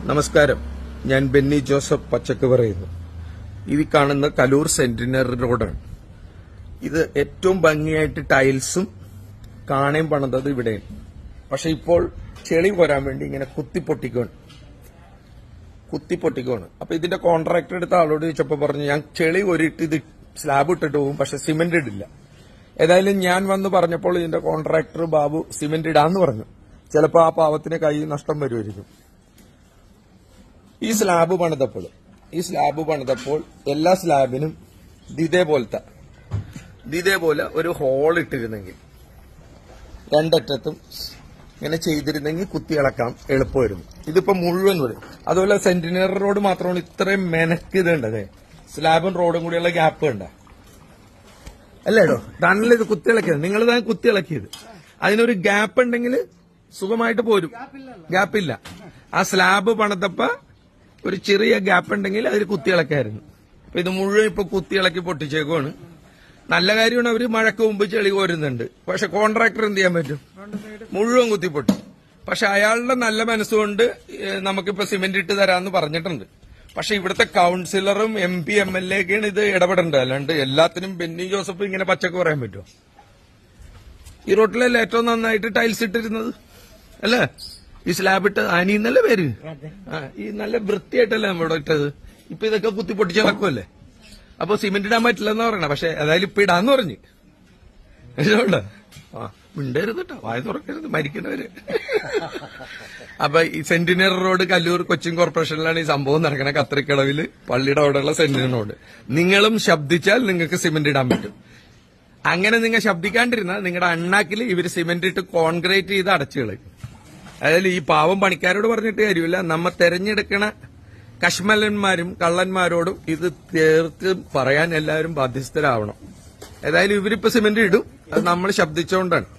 നമസ്കാരം. ഞാൻ ബെന്നി ജോസഫ് പച്ചക്ക് പറയുന്നു. ഈ കാണുന്ന കലൂർ സെന്റിനറി റോഡാണ്. ഇത് ഏറ്റവും ഭംഗിയായിട്ട് ടൈൽസും കാണയും പണിതത് ഇവിടെയാണ്. പക്ഷെ ഇപ്പോൾ ചെളി പോരാൻ വേണ്ടി ഇങ്ങനെ കുത്തിപ്പൊട്ടിക്കുകയാണ്. അപ്പൊ ഇതിന്റെ കോൺട്രാക്ടർ എടുത്ത ആളോട് ചോദിച്ചപ്പോ പറഞ്ഞു, ഞാൻ ചെളി ഒരിട്ട് ഇത് സ്ലാബ് ഇട്ടിട്ട് പോകും, പക്ഷെ സിമന്റ് ഇടില്ല. ഏതായാലും ഞാൻ വന്ന് പറഞ്ഞപ്പോൾ ഇതിന്റെ കോൺട്രാക്ടർ ബാബു സിമന്റ് ഇടാന്ന് പറഞ്ഞു. ചിലപ്പോ ആ പാവത്തിന് കൈ നഷ്ടം വരുമായിരിക്കും. ഈ സ്ലാബ് പണിതപ്പോൾ എല്ലാ സ്ലാബിനും ഇതേപോലെ ഒരു ഹോൾ ഇട്ടിരുന്നെങ്കിൽ, രണ്ടറ്റത്തും ഇങ്ങനെ ചെയ്തിരുന്നെങ്കിൽ കുത്തിയിളക്കാം എളുപ്പമായിരുന്നു. ഇതിപ്പോ മുഴുവൻ വരും. അതുപോലെ സെന്റിനറി റോഡ് മാത്രമാണ് ഇത്രയും മെനക്കിതുണ്ടത്. സ്ലാബും റോഡും കൂടിയുള്ള ഗ്യാപ്പ് കണ്ട അല്ലേടോ? ടണ്ണിൽ ഇത് കുത്തിയിളക്കിയത്, നിങ്ങൾ തന്നെ കുത്തിയിളക്കിയത്. അതിനൊരു ഗ്യാപ്പ് ഉണ്ടെങ്കിൽ സുഖമായിട്ട് പോരും. ഗ്യാപ്പില്ല. ആ സ്ലാബ് പണിതപ്പ ഒരു ചെറിയ ഗ്യാപ്പ് ഉണ്ടെങ്കിൽ അതിൽ കുത്തിയിളക്കായിരുന്നു. അപ്പൊ ഇത് മുഴുവൻ ഇപ്പൊ കുത്തിയിളക്കി പൊട്ടിച്ചേക്കുവാണ്. നല്ല കാര്യമാണ്, അവര് മഴക്ക് മുമ്പ് ചെളി കോരുന്നുണ്ട്. പക്ഷെ കോൺട്രാക്ടർ എന്ത് ചെയ്യാൻ പറ്റും? മുഴുവൻ കുത്തിപ്പൊട്ടി. പക്ഷെ അയാളുടെ നല്ല മനസ്സുകൊണ്ട് നമുക്കിപ്പോ സിമന്റ് ഇട്ട് തരാമെന്ന് പറഞ്ഞിട്ടുണ്ട്. പക്ഷെ ഇവിടുത്തെ കൌൺസിലറും MP MLA ഒക്കെയാണ് ഇത് ഇടപെടേണ്ടത്. അല്ലാണ്ട് എല്ലാത്തിനും ബെന്നി ജോസഫ് ഇങ്ങനെ പച്ചക്ക് പറയാൻ പറ്റുമോ? ഈ റോട്ടിലല്ലേ ഏറ്റവും നന്നായിട്ട് ടൈൽസ് ഇട്ടിരുന്നത് അല്ലേ? ഈ സ്ലാബ് ഇട്ട് അനിന്നല്ലേ പേര്. ഈ നല്ല വൃത്തിയായിട്ടല്ലേ നമ്മളിവിടെ ഇട്ടത്. ഇപ്പൊ ഇതൊക്കെ കുത്തിപ്പൊട്ടിച്ചിളക്കുമല്ലേ. അപ്പൊ സിമന്റ് ഇടാൻ പറ്റില്ലെന്ന് പറയണ. പക്ഷെ അതായത് ഇപ്പൊ ഇടാന്ന് പറഞ്ഞു. മിണ്ടരുത് കേട്ടോ, വായ തുറക്കരുത്, മരിക്കണവര്. അപ്പൊ ഈ സെന്റിനറി റോഡ് കല്ലൂർ കൊച്ചിൻ കോർപ്പറേഷനിലാണ് ഈ സംഭവം നടക്കണ. കത്രിക്കടവില് പള്ളിയുടെ അവിടെയുള്ള സെന്റിനറി റോഡ്. നിങ്ങളും ശബ്ദിച്ചാൽ നിങ്ങൾക്ക് സിമന്റ് ഇടാൻ പറ്റും. അങ്ങനെ നിങ്ങൾ ശബ്ദിക്കാണ്ടിരുന്നാൽ നിങ്ങളുടെ അണ്ണാക്കിൽ ഇവര് സിമന്റ് ഇട്ട് കോൺക്രീറ്റ് ചെയ്ത് അടച്ചു കളയും. അതായത് ഈ പാവം പണിക്കാരോട് പറഞ്ഞിട്ട് കാര്യമില്ല, നമ്മ തെരഞ്ഞെടുക്കണ കശ്മലന്മാരും കള്ളന്മാരോടും ഇത് തീർത്ത് പറയാൻ എല്ലാവരും ബാധ്യസ്ഥരാവണം. ഏതായാലും ഇവരിപ്പോ സിമന്റ് ഇടും, അത് നമ്മൾ ശബ്ദിച്ചുകൊണ്ടാണ്.